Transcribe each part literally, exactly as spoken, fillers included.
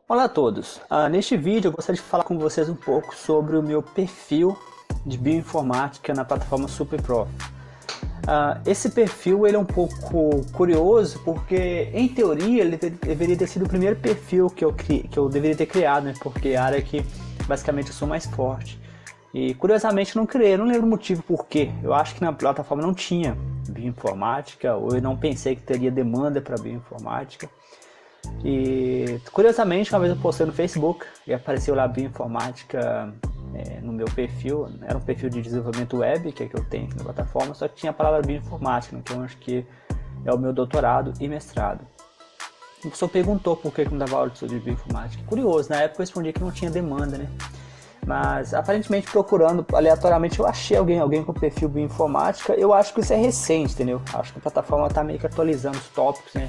Olá a todos, ah, neste vídeo eu gostaria de falar com vocês um pouco sobre o meu perfil de bioinformática na plataforma SuperProf. Ah, esse perfil ele é um pouco curioso porque, em teoria, ele deveria ter sido o primeiro perfil que eu, cri... que eu deveria ter criado, né? Porque é a área que basicamente eu sou mais forte. E curiosamente eu não criei, eu não lembro o motivo por quê. Eu acho que na plataforma não tinha bioinformática, ou eu não pensei que teria demanda para bioinformática. E curiosamente, uma vez eu postei no Facebook e apareceu lá bioinformática é, no meu perfil. Era um perfil de desenvolvimento web, que é que eu tenho aqui na plataforma, só que tinha a palavra bioinformática, que eu acho que é o meu doutorado e mestrado. A pessoa perguntou por que eu não dava aula sobre bioinformática. Curioso, na época eu respondi que não tinha demanda, né? Mas aparentemente procurando aleatoriamente eu achei alguém, alguém com perfil bioinformática. Eu acho que isso é recente, entendeu? Acho que a plataforma está meio que atualizando os tópicos, né?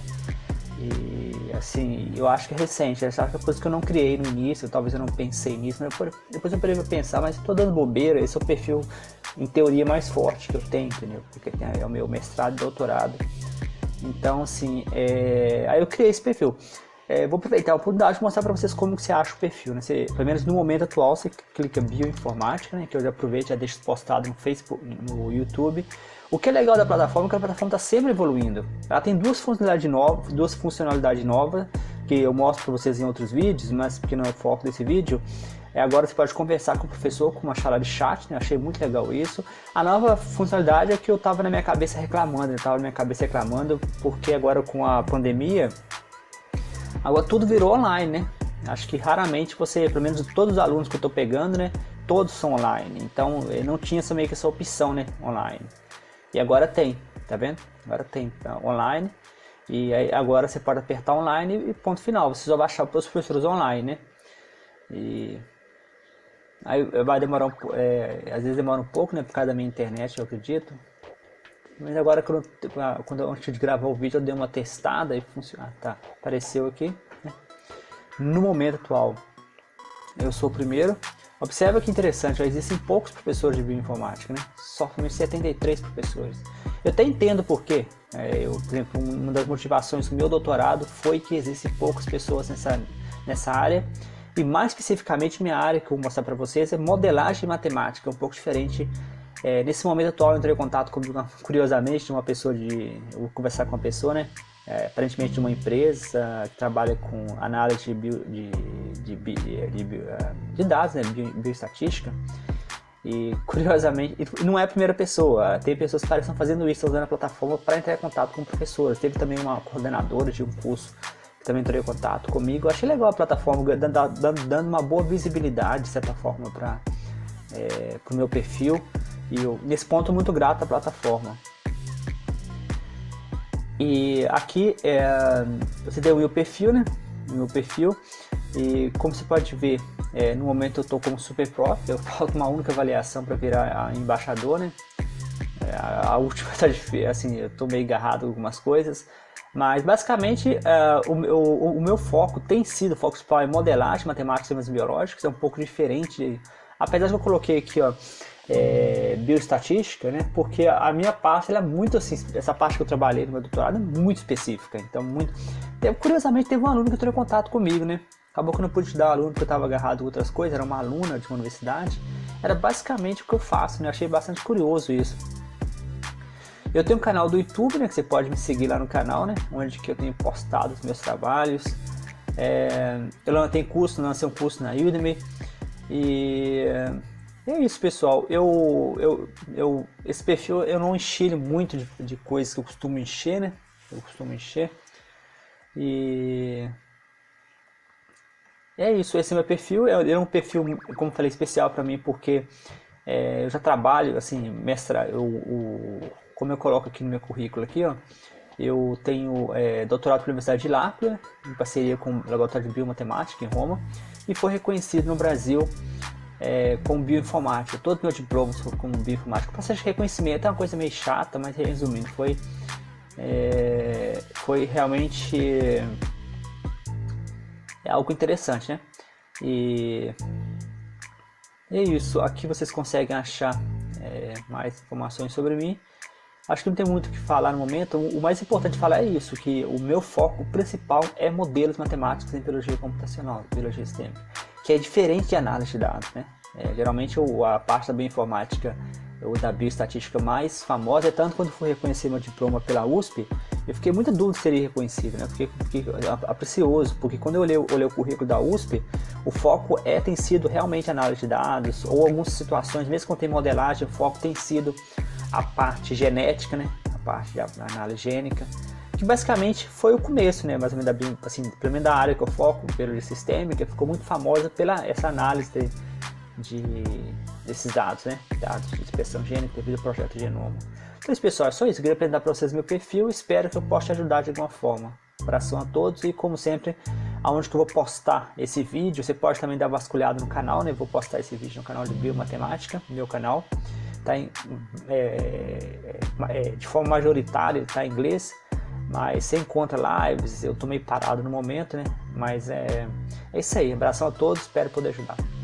E assim, eu acho que é recente, essa é coisa que eu não criei no início, talvez eu não pensei nisso, mas depois eu parei pra pensar, mas tô dando bobeira, esse é o perfil, em teoria, mais forte que eu tenho, entendeu? Porque é o meu mestrado e doutorado. Então, assim, é... aí eu criei esse perfil. É, vou aproveitar a oportunidade de mostrar para vocês como que você acha o perfil, né? Você, pelo menos no momento atual, você clica bioinformática, né? Que eu já aproveito, já deixo postado no Facebook, no YouTube. O que é legal da plataforma é que a plataforma está sempre evoluindo. Ela tem duas funcionalidades novas, duas funcionalidades novas que eu mostro para vocês em outros vídeos, mas porque não é o foco desse vídeo. É, agora você pode conversar com o professor com uma sala de chat, né? Achei muito legal isso. A nova funcionalidade é que eu estava na minha cabeça reclamando, eu estava na minha cabeça reclamando porque agora com a pandemia agora tudo virou online, né? Acho que raramente você, pelo menos todos os alunos que eu estou pegando, né? Todos são online. Então não tinha essa, meio que essa opção, né? Online. E agora tem, tá vendo? Agora tem tá, online. E aí agora você pode apertar online e ponto final. Você só baixar para os professores online, né? E aí vai demorar um pouco, é, às vezes demora um pouco, né? Por causa da minha internet, eu acredito. Mas agora, quando, quando antes de gravar o vídeo, eu dei uma testada e funciona. Ah, tá, apareceu aqui. Né? No momento atual, eu sou o primeiro. Observa que interessante, já existem poucos professores de bioinformática, né? Somente setenta e três professores. Eu até entendo por quê. É, eu, por exemplo, uma das motivações do meu doutorado foi que existem poucas pessoas nessa, nessa área. E mais especificamente, minha área que eu vou mostrar para vocês é modelagem matemática, um pouco diferente. É, nesse momento atual eu entrei em contato com, curiosamente, de uma pessoa de... Eu vou conversar com uma pessoa, né? É, aparentemente de uma empresa que trabalha com análise de, bio, de, de, de, de, de, de dados, né? Bio, bioestatística. E curiosamente, não é a primeira pessoa, tem pessoas que parecem fazendo isso, usando a plataforma para entrar em contato com professores. Teve também uma coordenadora de um curso que também entrou em contato comigo. Eu achei legal a plataforma, dando, dando, dando uma boa visibilidade, de certa forma, para é, o meu perfil. E eu, nesse ponto, muito grato à plataforma. E aqui é, você tem o meu perfil, né? O meu perfil. E como você pode ver, é, no momento eu estou como SuperProf. Eu falto uma única avaliação para virar embaixador, né? É, a, a última está difícil, assim, eu estou meio agarrado com algumas coisas. Mas basicamente uh, o, o, o meu foco tem sido, o foco principal é modelagem, matemática e sistemas biológicos. É um pouco diferente, apesar de eu coloquei aqui, ó. É, bioestatística, né? Porque a minha parte ela é muito assim, essa parte que eu trabalhei no meu doutorado é muito específica, então muito. Curiosamente teve um aluno que entrou em contato comigo, né? Acabou que eu não pude te dar o aluno porque eu estava agarrado a outras coisas, era uma aluna de uma universidade, era basicamente o que eu faço, né? Achei bastante curioso isso. Eu tenho um canal do YouTube, né? Que você pode me seguir lá no canal, né? Onde que eu tenho postado os meus trabalhos. É, eu lancei curso, lancei um curso na Udemy e é isso, pessoal. Eu, eu, eu, esse perfil eu não enchi muito de, de coisas que eu costumo encher, né? Eu costumo encher. E é isso. Esse é meu perfil. Ele é um perfil, como eu falei, especial para mim porque é, eu já trabalho, assim, mestra. Eu, o, como eu coloco aqui no meu currículo aqui, ó. Eu tenho é, doutorado pela Universidade de L'Aquila, em parceria com o Laboratório de Biomatemática em Roma, e foi reconhecido no Brasil. É, com bioinformática, todo meu diploma foi com bioinformática. O processo de reconhecimento é uma coisa meio chata, mas resumindo, foi, é, foi realmente é algo interessante, né? E é isso. Aqui vocês conseguem achar é, mais informações sobre mim. Acho que não tem muito o que falar no momento. O mais importante falar é isso, que o meu foco principal é modelos matemáticos em biologia computacional, biologia sistêmica, que é diferente de análise de dados, né? É, geralmente a parte da bioinformática ou da bioestatística mais famosa, é tanto quando fui reconhecer meu diploma pela U S P, eu fiquei muito dúvida se seria reconhecido, né? Fiquei, fiquei aprecioso, porque quando eu olhei, olhei o currículo da U S P, o foco é, tem sido realmente análise de dados, ou algumas situações, mesmo quando tem modelagem, o foco tem sido a parte genética, né? A parte da análise gênica, que basicamente foi o começo, né? Mais ou menos da, assim, pelo menos da área que eu foco, biologia sistêmica, ficou muito famosa pela essa análise de, de, desses dados, né? Dados de expressão gênica devido ao projeto Genoma. Então, isso, pessoal, é só isso. Eu queria apresentar para vocês meu perfil, espero que eu possa te ajudar de alguma forma. Abração a todos e, como sempre, aonde que eu vou postar esse vídeo, você pode também dar vasculhada no canal, né? Eu vou postar esse vídeo no canal de Biomatemática, meu canal. Tá em, é, é, de forma majoritária, ele está em inglês, mas você encontra lives, eu tô meio parado no momento, né? Mas é, é isso aí, abração a todos, espero poder ajudar.